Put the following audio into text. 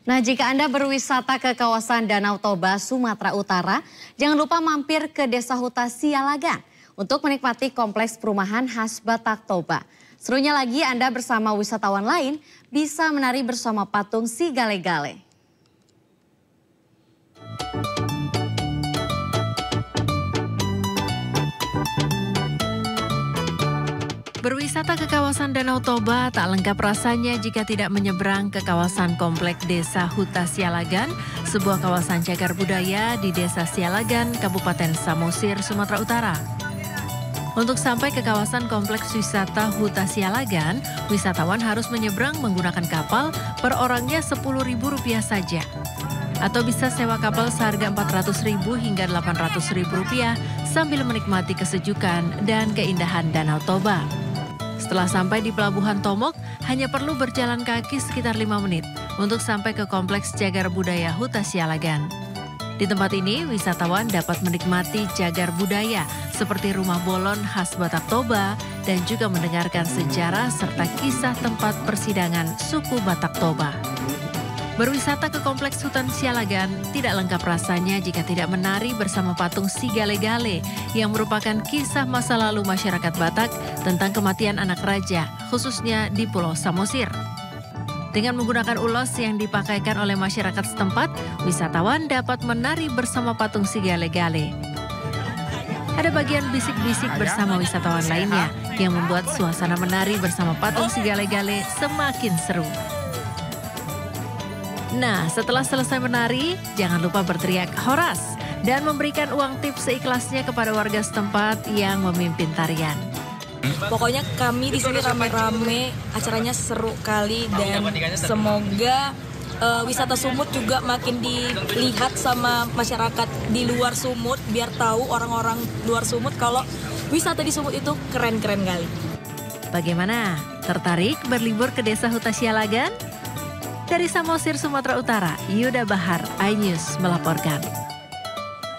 Nah, jika Anda berwisata ke kawasan Danau Toba, Sumatera Utara, jangan lupa mampir ke Desa Huta Sialagan untuk menikmati kompleks perumahan khas Batak Toba. Serunya lagi, Anda bersama wisatawan lain bisa menari bersama patung si Gale-Gale. Berwisata ke kawasan Danau Toba tak lengkap rasanya jika tidak menyeberang ke kawasan komplek Desa Huta Sialagan, sebuah kawasan cagar budaya di Desa Sialagan, Kabupaten Samosir, Sumatera Utara. Untuk sampai ke kawasan kompleks wisata Huta Sialagan, wisatawan harus menyeberang menggunakan kapal per orangnya Rp10.000 saja. Atau bisa sewa kapal seharga Rp400.000 hingga Rp800.000 sambil menikmati kesejukan dan keindahan Danau Toba. Setelah sampai di Pelabuhan Tomok, hanya perlu berjalan kaki sekitar 5 menit untuk sampai ke kompleks cagar budaya Huta Sialagan. Di tempat ini, wisatawan dapat menikmati cagar budaya seperti rumah bolon khas Batak Toba dan juga mendengarkan sejarah serta kisah tempat persidangan suku Batak Toba. Berwisata ke kompleks Hutan Sialagan tidak lengkap rasanya jika tidak menari bersama patung si Gale-Gale yang merupakan kisah masa lalu masyarakat Batak tentang kematian anak raja, khususnya di Pulau Samosir. Dengan menggunakan ulos yang dipakaikan oleh masyarakat setempat, wisatawan dapat menari bersama patung si Gale-Gale. Ada bagian bisik-bisik bersama wisatawan lainnya yang membuat suasana menari bersama patung si Gale-Gale semakin seru. Nah, setelah selesai menari, jangan lupa berteriak horas dan memberikan uang tips seikhlasnya kepada warga setempat yang memimpin tarian. Pokoknya kami di sini rame-rame, acaranya seru kali dan semoga wisata Sumut juga makin dilihat sama masyarakat di luar Sumut biar tahu orang-orang luar Sumut kalau wisata di Sumut itu keren-keren kali. Bagaimana? Tertarik berlibur ke Desa Huta Sialagan? Dari Samosir, Sumatera Utara, Yuda Bahar, iNews melaporkan.